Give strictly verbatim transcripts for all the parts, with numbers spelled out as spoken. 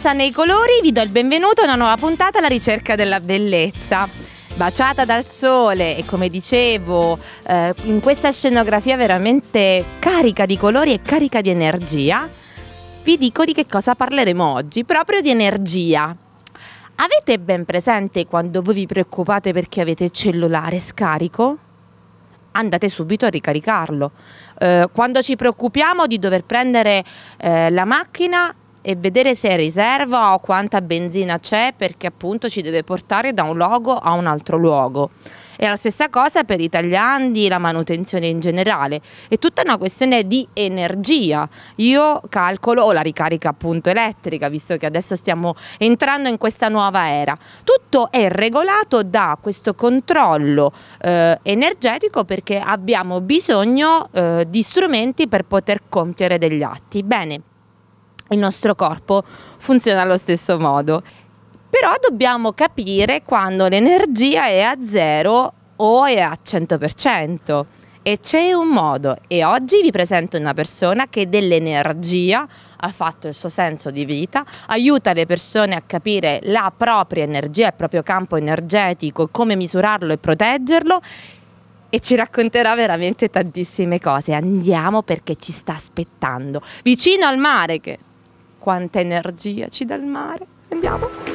bellezza nei colori, vi do il benvenuto a una nuova puntata alla ricerca della bellezza. Baciata dal sole e, come dicevo, eh, in questa scenografia veramente carica di colori e carica di energia, vi dico di che cosa parleremo oggi, proprio di energia. Avete ben presente quando voi vi preoccupate perché avete il cellulare scarico? Andate subito a ricaricarlo. Eh, quando ci preoccupiamo di dover prendere eh, la macchina e vedere se è riserva o quanta benzina c'è, perché appunto ci deve portare da un luogo a un altro luogo. È la stessa cosa per i tagliandi, la manutenzione in generale. È tutta una questione di energia. Io calcolo, o la ricarica appunto elettrica, visto che adesso stiamo entrando in questa nuova era. Tutto è regolato da questo controllo eh, energetico, perché abbiamo bisogno eh, di strumenti per poter compiere degli atti. Bene, il nostro corpo funziona allo stesso modo. Però dobbiamo capire quando l'energia è a zero o è a cento per cento, e c'è un modo, e oggi vi presento una persona che dell'energia ha fatto il suo senso di vita, aiuta le persone a capire la propria energia, il proprio campo energetico, come misurarlo e proteggerlo, e ci racconterà veramente tantissime cose. Andiamo, perché ci sta aspettando vicino al mare. Che quanta energia ci dà il mare, andiamo.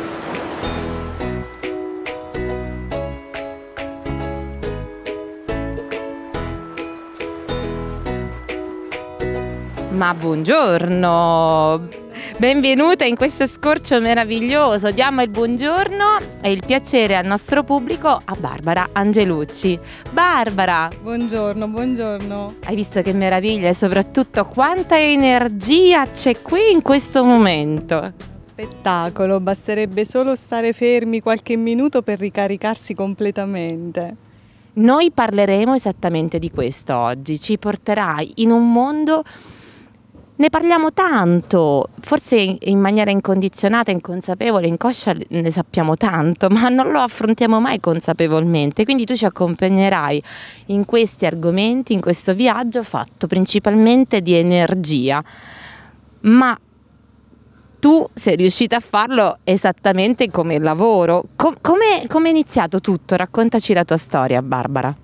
Ma buongiorno, benvenuta in questo scorcio meraviglioso. Diamo il buongiorno e il piacere al nostro pubblico a Barbara Angelucci. Barbara! Buongiorno, buongiorno. Hai visto che meraviglia e soprattutto quanta energia c'è qui in questo momento? Spettacolo, basterebbe solo stare fermi qualche minuto per ricaricarsi completamente. Noi parleremo esattamente di questo oggi, ci porterai in un mondo. Ne parliamo tanto, forse in maniera incondizionata, inconsapevole, inconscia ne sappiamo tanto, ma non lo affrontiamo mai consapevolmente. Quindi tu ci accompagnerai in questi argomenti, in questo viaggio fatto principalmente di energia. Ma tu sei riuscita a farlo esattamente come lavoro. Com- come, come è iniziato tutto? Raccontaci la tua storia, Barbara.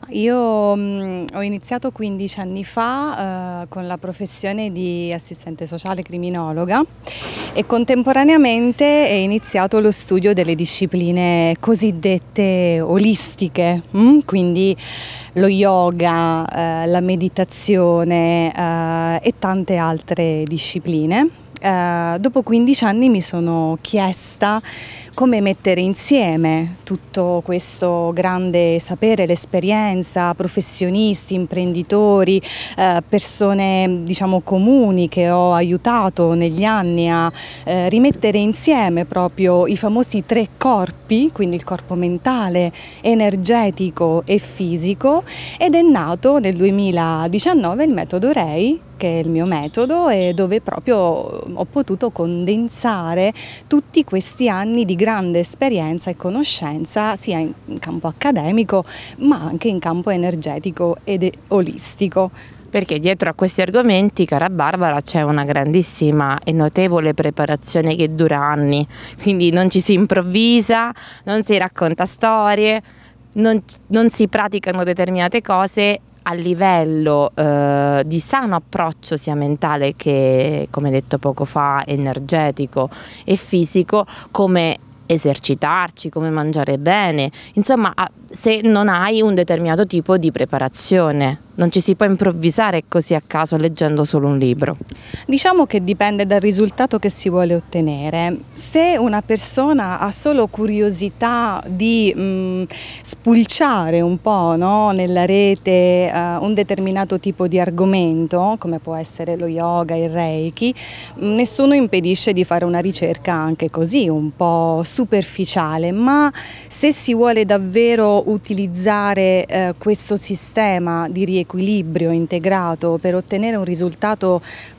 Io mh, ho iniziato quindici anni fa eh, con la professione di assistente sociale criminologa, e contemporaneamente è iniziato lo studio delle discipline cosiddette olistiche, mh? Quindi lo yoga, eh, la meditazione eh, e tante altre discipline. Eh, dopo quindici anni mi sono chiesta come mettere insieme tutto questo grande sapere, l'esperienza, professionisti, imprenditori, eh, persone diciamo comuni che ho aiutato negli anni a eh, rimettere insieme proprio i famosi tre corpi, quindi il corpo mentale, energetico e fisico, ed è nato nel duemiladiciannove il metodo Rei, che è il mio metodo, e dove proprio ho potuto condensare tutti questi anni di grande esperienza e conoscenza, sia in campo accademico ma anche in campo energetico ed olistico. Perché dietro a questi argomenti, cara Barbara, c'è una grandissima e notevole preparazione che dura anni, quindi non ci si improvvisa, non si racconta storie, non, non si praticano determinate cose a livello eh, di sano approccio, sia mentale che, come detto poco fa, energetico e fisico, come esercitarci, come mangiare bene, insomma, se non hai un determinato tipo di preparazione. Non ci si può improvvisare così a caso leggendo solo un libro. Diciamo che dipende dal risultato che si vuole ottenere. Se una persona ha solo curiosità di mh, spulciare un po', no, nella rete uh, un determinato tipo di argomento, come può essere lo yoga, il reiki, mh, nessuno impedisce di fare una ricerca anche così, un po' superficiale, ma se si vuole davvero utilizzare uh, questo sistema di riequilibrio integrato per ottenere un risultato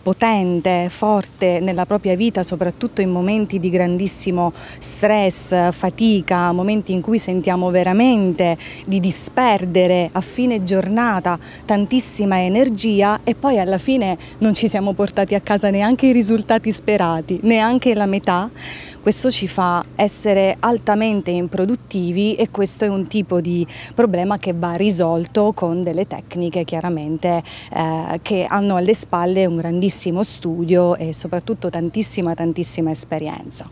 potente, forte nella propria vita, soprattutto in momenti di grandissimo stress, fatica, momenti in cui sentiamo veramente di disperdere a fine giornata tantissima energia e poi alla fine non ci siamo portati a casa neanche i risultati sperati, neanche la metà. Questo ci fa essere altamente improduttivi e questo è un tipo di problema che va risolto con delle tecniche chiaramente eh, che hanno alle spalle un grandissimo studio e soprattutto tantissima tantissima esperienza.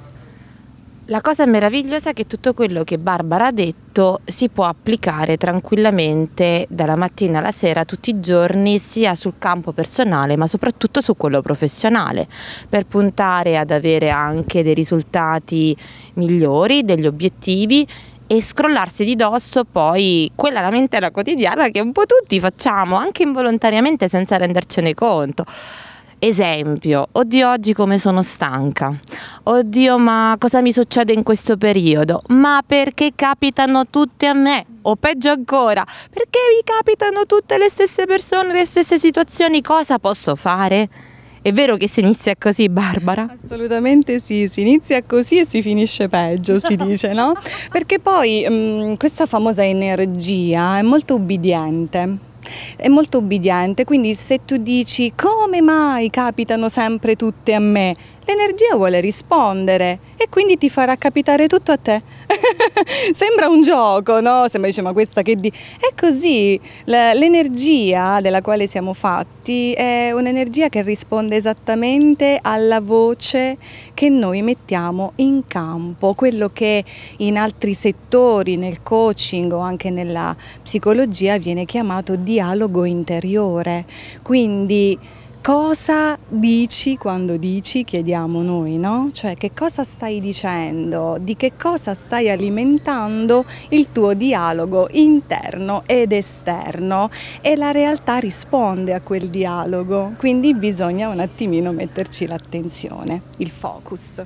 La cosa meravigliosa è che tutto quello che Barbara ha detto si può applicare tranquillamente dalla mattina alla sera tutti i giorni, sia sul campo personale ma soprattutto su quello professionale, per puntare ad avere anche dei risultati migliori, degli obiettivi e scrollarsi di dosso poi quella lamentela quotidiana che un po' tutti facciamo, anche involontariamente senza rendercene conto. Esempio, oddio oggi come sono stanca, oddio ma cosa mi succede in questo periodo, ma perché capitano tutte a me, o peggio ancora, perché mi capitano tutte le stesse persone, le stesse situazioni, cosa posso fare? È vero che si inizia così, Barbara? Assolutamente sì, si inizia così e si finisce peggio, si dice, no? Perché poi mh, questa famosa energia è molto ubbidiente. È molto ubbidiente, quindi se tu dici come mai capitano sempre tutte a me, l'energia vuole rispondere e quindi ti farà capitare tutto a te. Sembra un gioco, no? Sembra, dice, ma questa che di... È così, l'energia della quale siamo fatti è un'energia che risponde esattamente alla voce che noi mettiamo in campo, quello che in altri settori, nel coaching o anche nella psicologia viene chiamato dialogo interiore. Quindi cosa dici quando dici, chiediamo noi, no? Cioè che cosa stai dicendo, di che cosa stai alimentando il tuo dialogo interno ed esterno e la realtà risponde a quel dialogo, quindi bisogna un attimino metterci l'attenzione, il focus.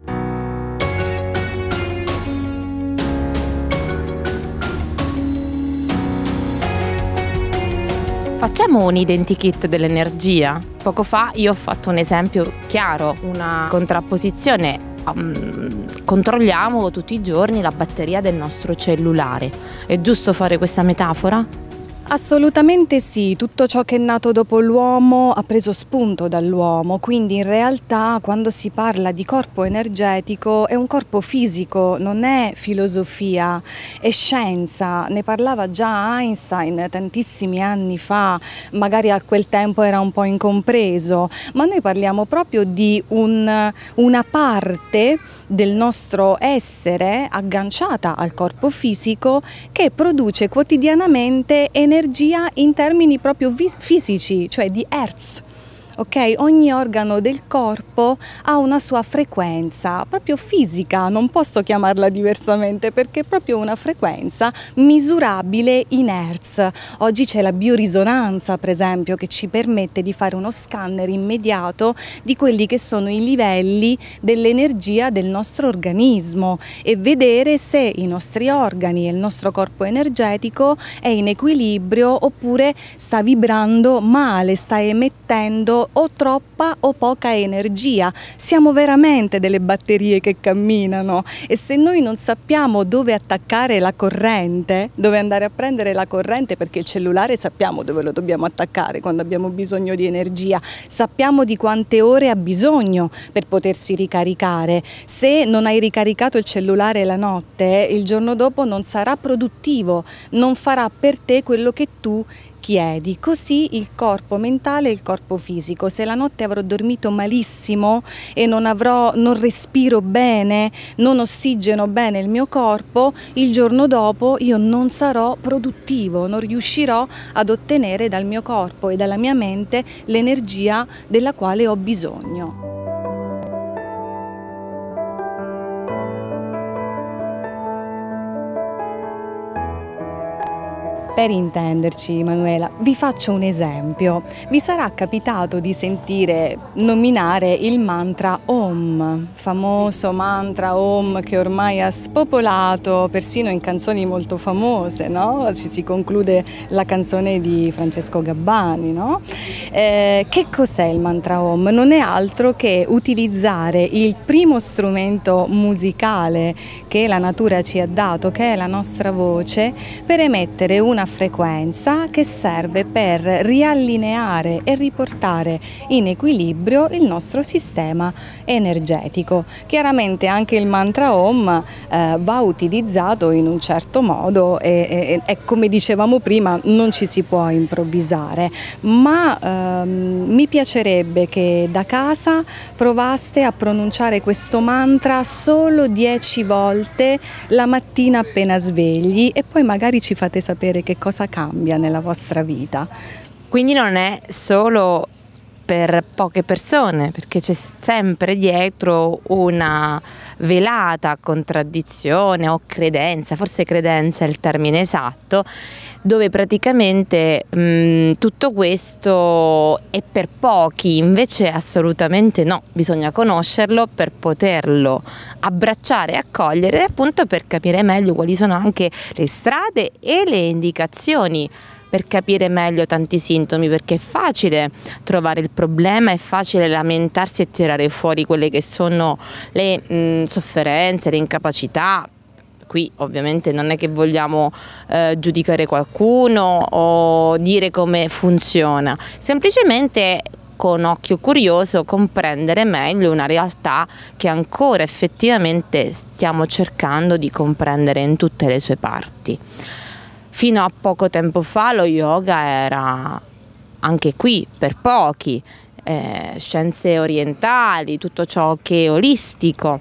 Facciamo un identikit dell'energia. Poco fa io ho fatto un esempio chiaro, una contrapposizione. Um, controlliamo tutti i giorni la batteria del nostro cellulare. È giusto fare questa metafora? Assolutamente sì, tutto ciò che è nato dopo l'uomo ha preso spunto dall'uomo, quindi in realtà quando si parla di corpo energetico è un corpo fisico, non è filosofia, è scienza, ne parlava già Einstein tantissimi anni fa, magari a quel tempo era un po' incompreso, ma noi parliamo proprio di un, una parte del nostro essere agganciata al corpo fisico che produce quotidianamente energia in termini proprio fisici, cioè di hertz. Ok? Ogni organo del corpo ha una sua frequenza proprio fisica, non posso chiamarla diversamente perché è proprio una frequenza misurabile in hertz. Oggi c'è la biorisonanza, per esempio, che ci permette di fare uno scanner immediato di quelli che sono i livelli dell'energia del nostro organismo e vedere se i nostri organi e il nostro corpo energetico è in equilibrio oppure sta vibrando male, sta emettendo o troppa o poca energia. Siamo veramente delle batterie che camminano e se noi non sappiamo dove attaccare la corrente, dove andare a prendere la corrente, perché il cellulare sappiamo dove lo dobbiamo attaccare quando abbiamo bisogno di energia, sappiamo di quante ore ha bisogno per potersi ricaricare. Se non hai ricaricato il cellulare la notte, il giorno dopo non sarà produttivo, non farà per te quello che tu chiedi. Così il corpo mentale e il corpo fisico. Se la notte avrò dormito malissimo e non avrò, non respiro bene, non ossigeno bene il mio corpo, il giorno dopo io non sarò produttivo, non riuscirò ad ottenere dal mio corpo e dalla mia mente l'energia della quale ho bisogno. Per intenderci, Manuela, vi faccio un esempio. Vi sarà capitato di sentire nominare il mantra Om, famoso mantra Om che ormai ha spopolato persino in canzoni molto famose, no? Ci si conclude la canzone di Francesco Gabbani, no? Eh, che cos'è il mantra Om? Non è altro che utilizzare il primo strumento musicale che la natura ci ha dato, che è la nostra voce, per emettere una frequenza che serve per riallineare e riportare in equilibrio il nostro sistema energetico. Chiaramente anche il mantra Om eh, va utilizzato in un certo modo e, e, e come dicevamo prima non ci si può improvvisare, ma ehm, mi piacerebbe che da casa provaste a pronunciare questo mantra solo dieci volte la mattina appena svegli e poi magari ci fate sapere che cosa cambia nella vostra vita. Quindi non è solo per poche persone, perché c'è sempre dietro una velata contraddizione o credenza, forse credenza è il termine esatto, dove praticamente mh, tutto questo è per pochi, invece assolutamente no, bisogna conoscerlo per poterlo abbracciare e accogliere, appunto per capire meglio quali sono anche le strade e le indicazioni per capire meglio tanti sintomi, perché è facile trovare il problema, è facile lamentarsi e tirare fuori quelle che sono le mh, sofferenze, le incapacità. Qui ovviamente non è che vogliamo eh, giudicare qualcuno o dire come funziona, semplicemente con occhio curioso comprendere meglio una realtà che ancora effettivamente stiamo cercando di comprendere in tutte le sue parti. Fino a poco tempo fa lo yoga era anche qui per pochi, eh, scienze orientali, tutto ciò che è olistico,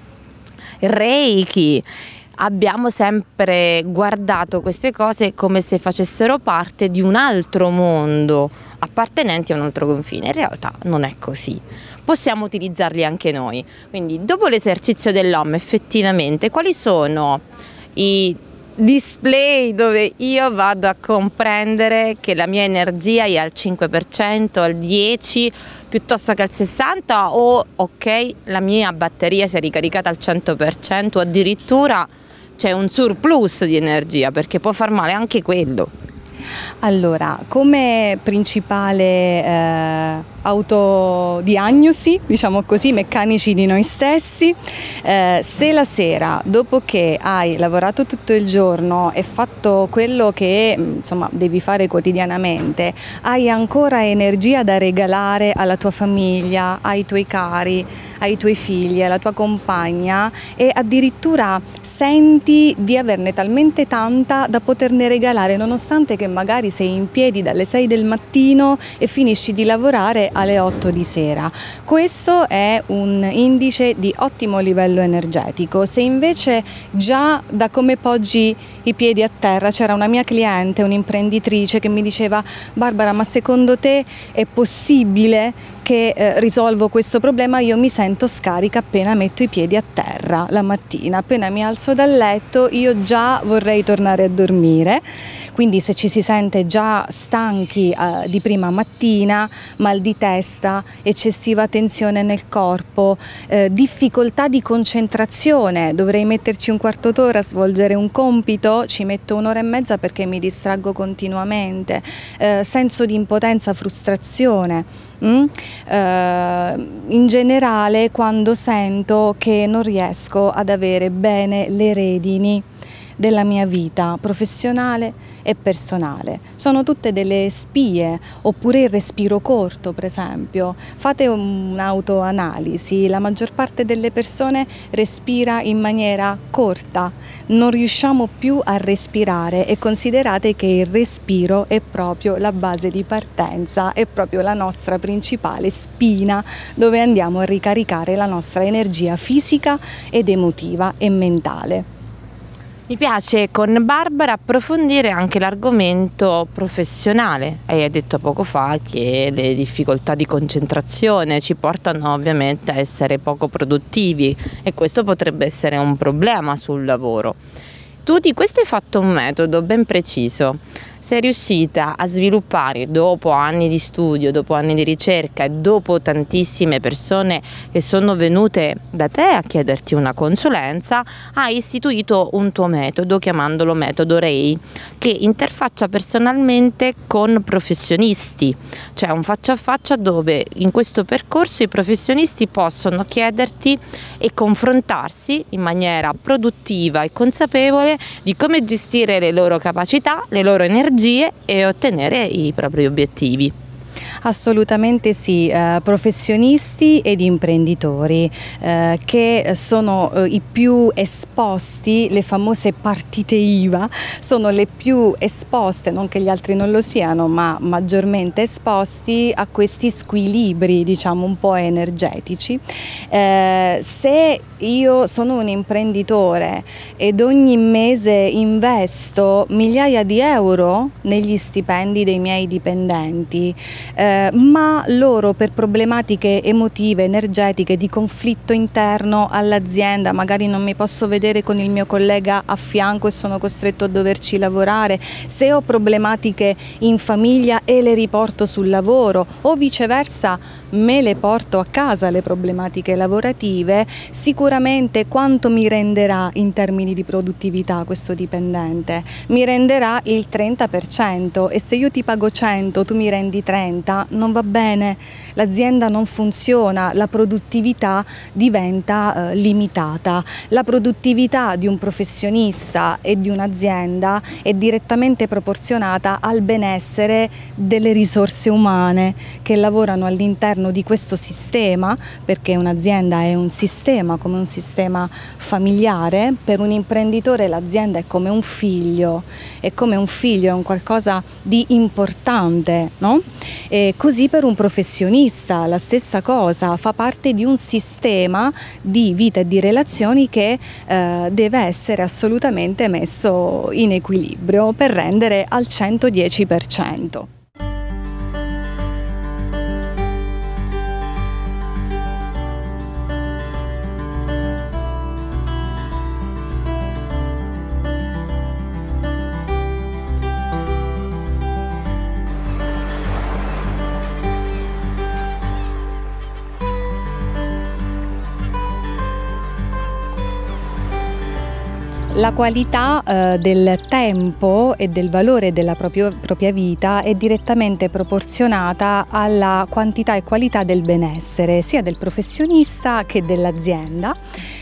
Reiki. Abbiamo sempre guardato queste cose come se facessero parte di un altro mondo, appartenenti a un altro confine. In realtà non è così. Possiamo utilizzarli anche noi. Quindi dopo l'esercizio dell'Om, effettivamente, quali sono i display dove io vado a comprendere che la mia energia è al cinque per cento, al dieci per cento piuttosto che al sessanta per cento, o ok, la mia batteria si è ricaricata al cento per cento, o addirittura c'è un surplus di energia, perché può far male anche quello. Allora, come principale eh, autodiagnosi, diciamo così, meccanici di noi stessi, eh, se la sera, dopo che hai lavorato tutto il giorno e fatto quello che insomma devi fare quotidianamente, hai ancora energia da regalare alla tua famiglia, ai tuoi cari, ai tuoi figli, alla tua compagna, e addirittura senti di averne talmente tanta da poterne regalare, nonostante che magari sei in piedi dalle sei del mattino e finisci di lavorare alle otto di sera. Questo è un indice di ottimo livello energetico. Se invece già da come poggi i piedi a terra, c'era una mia cliente, un'imprenditrice, che mi diceva: Barbara, ma secondo te è possibile che eh, risolvo questo problema? Io mi sento scarica appena metto i piedi a terra la mattina, appena mi alzo dal letto io già vorrei tornare a dormire. Quindi se ci si sente già stanchi eh, di prima mattina, mal di testa, eccessiva tensione nel corpo, eh, difficoltà di concentrazione, dovrei metterci un quarto d'ora a svolgere un compito, ci metto un'ora e mezza perché mi distraggo continuamente, eh, senso di impotenza, frustrazione. Mm? Uh, in generale, quando sento che non riesco ad avere bene le redini della mia vita professionale e personale, sono tutte delle spie, oppure il respiro corto, per esempio. Fate un'autoanalisi, la maggior parte delle persone respira in maniera corta, non riusciamo più a respirare, e considerate che il respiro è proprio la base di partenza, è proprio la nostra principale spina dove andiamo a ricaricare la nostra energia fisica ed emotiva e mentale. Mi piace con Barbara approfondire anche l'argomento professionale. Hai detto poco fa che le difficoltà di concentrazione ci portano ovviamente a essere poco produttivi, e questo potrebbe essere un problema sul lavoro. studi, questo hai fatto un metodo ben preciso. Sei riuscita a sviluppare, dopo anni di studio, dopo anni di ricerca e dopo tantissime persone che sono venute da te a chiederti una consulenza, hai istituito un tuo metodo chiamandolo metodo Ray, che interfaccia personalmente con professionisti, cioè un faccia a faccia dove in questo percorso i professionisti possono chiederti e confrontarsi in maniera produttiva e consapevole di come gestire le loro capacità, le loro energie e ottenere i propri obiettivi. Assolutamente sì, eh, professionisti ed imprenditori eh, che sono eh, i più esposti, le famose partite I V A, sono le più esposte, non che gli altri non lo siano, ma maggiormente esposti a questi squilibri, diciamo, un po' energetici. Eh, se io sono un imprenditore ed ogni mese investo migliaia di euro negli stipendi dei miei dipendenti, eh, ma loro per problematiche emotive, energetiche, di conflitto interno all'azienda, magari non mi posso vedere con il mio collega a fianco e sono costretto a doverci lavorare, se ho problematiche in famiglia e le riporto sul lavoro o viceversa me le porto a casa le problematiche lavorative, sicuramente quanto mi renderà in termini di produttività questo dipendente? Mi renderà il trenta per cento, e se io ti pago cento, tu mi rendi trenta, non va bene, l'azienda non funziona, la produttività diventa eh, limitata. La produttività di un professionista e di un'azienda è direttamente proporzionata al benessere delle risorse umane che lavorano all'interno di questo sistema, perché un'azienda è un sistema, come un sistema familiare. Per un imprenditore l'azienda è come un figlio, è come un figlio, è un qualcosa di importante, no? E così per un professionista la stessa cosa, fa parte di un sistema di vita e di relazioni che eh, deve essere assolutamente messo in equilibrio per rendere al centodieci per cento. La qualità eh, del tempo e del valore della propria, propria vita è direttamente proporzionata alla quantità e qualità del benessere sia del professionista che dell'azienda.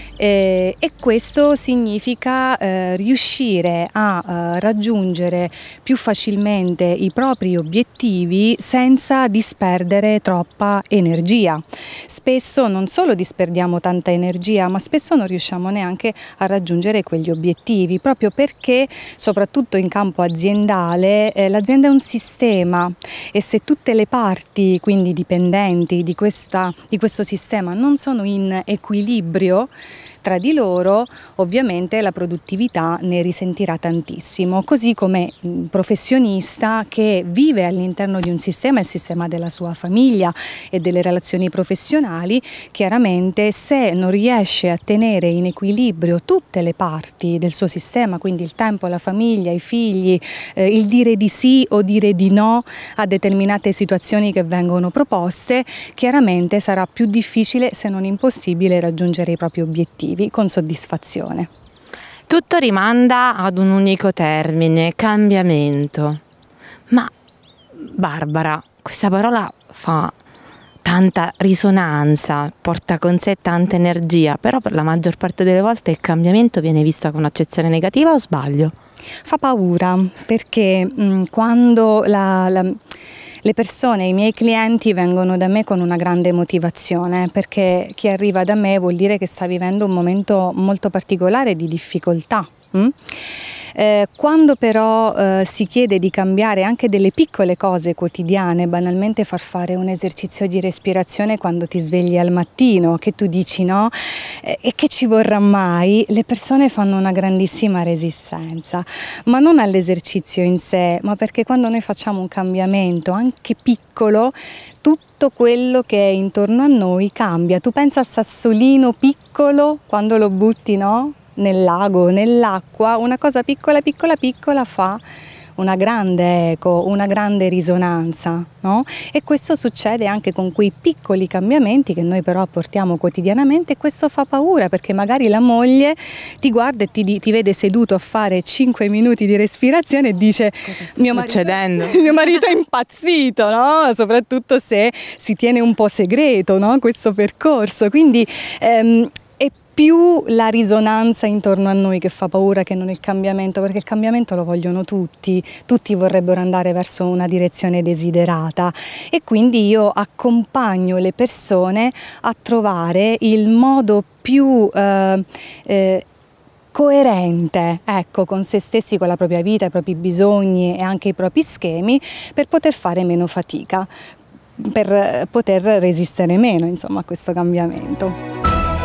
Eh, e questo significa eh, riuscire a eh, raggiungere più facilmente i propri obiettivi senza disperdere troppa energia. Spesso non solo disperdiamo tanta energia, ma spesso non riusciamo neanche a raggiungere quegli obiettivi, proprio perché soprattutto in campo aziendale eh, l'azienda è un sistema, e se tutte le parti, quindi dipendenti di, questa, di questo sistema, non sono in equilibrio tra di loro, ovviamente la produttività ne risentirà tantissimo, così come un professionista che vive all'interno di un sistema, il sistema della sua famiglia e delle relazioni professionali, chiaramente se non riesce a tenere in equilibrio tutte le parti del suo sistema, quindi il tempo, la famiglia, i figli, eh, il dire di sì o dire di no a determinate situazioni che vengono proposte, chiaramente sarà più difficile, se non impossibile, raggiungere i propri obiettivi con soddisfazione. Tutto rimanda ad un unico termine: cambiamento. Ma Barbara, questa parola fa tanta risonanza, porta con sé tanta energia, però per la maggior parte delle volte il cambiamento viene visto con un'accezione negativa, o sbaglio? Fa paura, perché mh, quando la, la le persone, i miei clienti, vengono da me con una grande motivazione, perché chi arriva da me vuol dire che sta vivendo un momento molto particolare di difficoltà. Mm? Eh, quando però eh, si chiede di cambiare anche delle piccole cose quotidiane, banalmente far fare un esercizio di respirazione quando ti svegli al mattino, che tu dici no, eh, e che ci vorrà mai, le persone fanno una grandissima resistenza, ma non all'esercizio in sé, ma perché quando noi facciamo un cambiamento anche piccolo, tutto quello che è intorno a noi cambia. Tu pensa al sassolino piccolo quando lo butti, no? nel lago, nell'acqua, una cosa piccola piccola piccola fa una grande eco, una grande risonanza, no? E questo succede anche con quei piccoli cambiamenti che noi però apportiamo quotidianamente, e questo fa paura, perché magari la moglie ti guarda e ti, ti vede seduto a fare cinque minuti di respirazione e dice: mio marito, mio marito è impazzito, no? Soprattutto se si tiene un po' segreto, no? Questo percorso, quindi ehm, più la risonanza intorno a noi che fa paura che non il cambiamento, perché il cambiamento lo vogliono tutti, tutti vorrebbero andare verso una direzione desiderata, e quindi io accompagno le persone a trovare il modo più eh, eh, coerente, ecco, con se stessi, con la propria vita, i propri bisogni e anche i propri schemi, per poter fare meno fatica, per poter resistere meno, insomma, a questo cambiamento.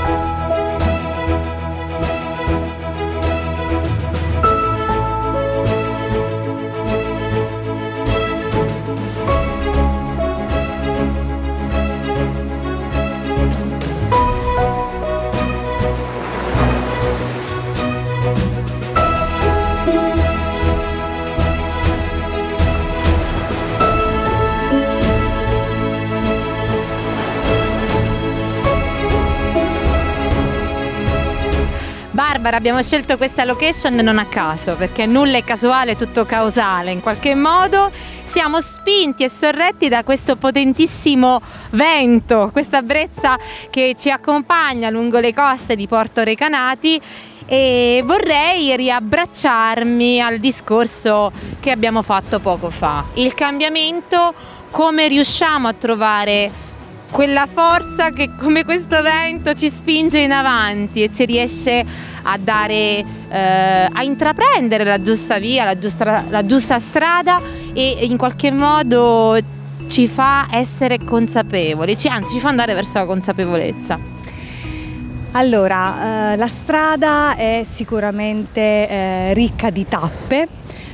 Barbara, abbiamo scelto questa location non a caso, perché nulla è casuale, tutto causale. In qualche modo siamo spinti e sorretti da questo potentissimo vento, questa brezza che ci accompagna lungo le coste di Porto Recanati, e vorrei riabbracciarmi al discorso che abbiamo fatto poco fa. Il cambiamento, come riusciamo a trovare quella forza che, come questo vento, ci spinge in avanti e ci riesce a dare, eh, a intraprendere la giusta via, la giusta, la giusta strada, e in qualche modo ci fa essere consapevoli, ci, anzi ci fa andare verso la consapevolezza. Allora, eh, la strada è sicuramente eh, ricca di tappe,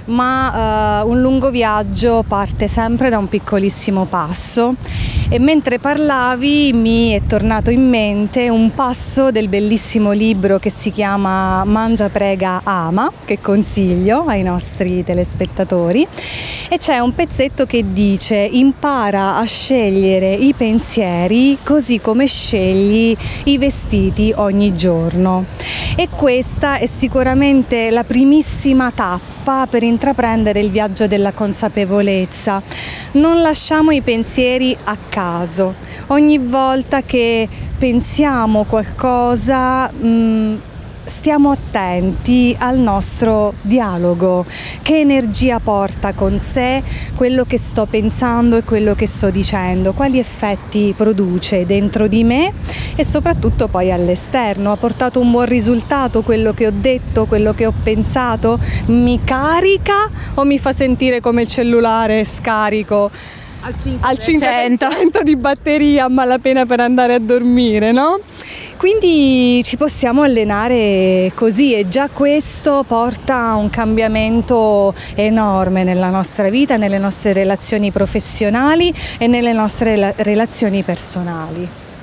ma eh, un lungo viaggio parte sempre da un piccolissimo passo, e mentre parlavi mi è tornato in mente un passo del bellissimo libro che si chiama Mangia, Prega, Ama, che consiglio ai nostri telespettatori, e c'è un pezzetto che dice: impara a scegliere i pensieri così come scegli i vestiti ogni giorno. E questa è sicuramente la primissima tappa per intraprendere il viaggio della consapevolezza. Non lasciamo i pensieri a caso. Ogni volta che pensiamo qualcosa, mh, stiamo attenti al nostro dialogo. Che energia porta con sé quello che sto pensando e quello che sto dicendo? Quali effetti produce dentro di me e soprattutto poi all'esterno? Ha portato un buon risultato quello che ho detto, quello che ho pensato? Mi carica o mi fa sentire come il cellulare scarico al cinque per cento di batteria a malapena per andare a dormire, no? Quindi ci possiamo allenare così, e già questo porta a un cambiamento enorme nella nostra vita, nelle nostre relazioni professionali e nelle nostre relazioni personali.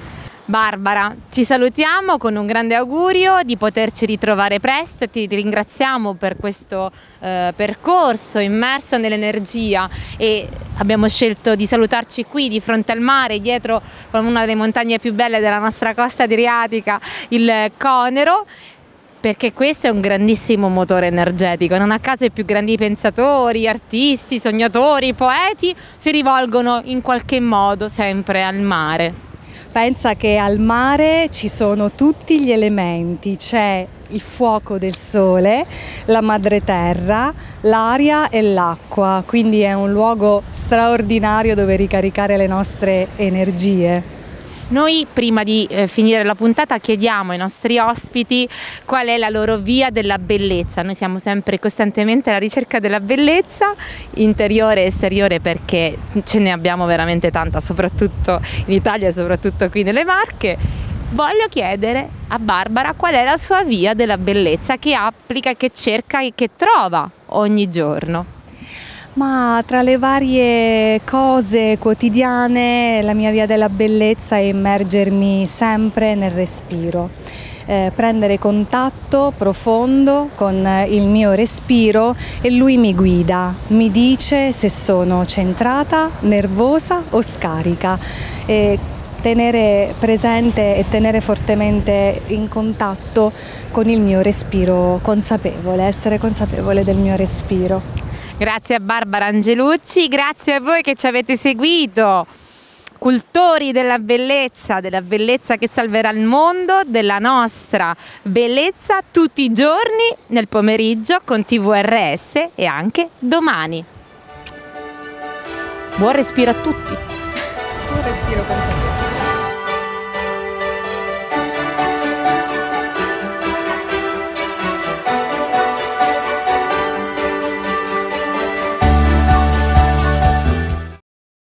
Barbara, ci salutiamo con un grande augurio di poterci ritrovare presto, e ti ringraziamo per questo eh, percorso immerso nell'energia, e abbiamo scelto di salutarci qui di fronte al mare, dietro una delle montagne più belle della nostra costa adriatica, il Conero, perché questo è un grandissimo motore energetico. Non a caso i più grandi pensatori, artisti, sognatori, poeti si rivolgono in qualche modo sempre al mare. Pensa che al mare ci sono tutti gli elementi, c'è il fuoco del sole, la madre terra, l'aria e l'acqua, quindi è un luogo straordinario dove ricaricare le nostre energie. Noi prima di eh, finire la puntata chiediamo ai nostri ospiti qual è la loro via della bellezza. Noi siamo sempre costantemente alla ricerca della bellezza, interiore e esteriore, perché ce ne abbiamo veramente tanta, soprattutto in Italia e soprattutto qui nelle Marche. Voglio chiedere a Barbara qual è la sua via della bellezza che applica, che cerca e che trova ogni giorno. Ma tra le varie cose quotidiane, la mia via della bellezza è immergermi sempre nel respiro. eh, prendere contatto profondo con il mio respiro e lui mi guida, mi dice se sono centrata, nervosa o scarica. E tenere presente e tenere fortemente in contatto con il mio respiro consapevole, essere consapevole del mio respiro. Grazie a Barbara Angelucci, grazie a voi che ci avete seguito, cultori della bellezza, della bellezza che salverà il mondo, della nostra bellezza tutti i giorni nel pomeriggio con T V R S e anche domani. Buon respiro a tutti. Buon respiro consapevole.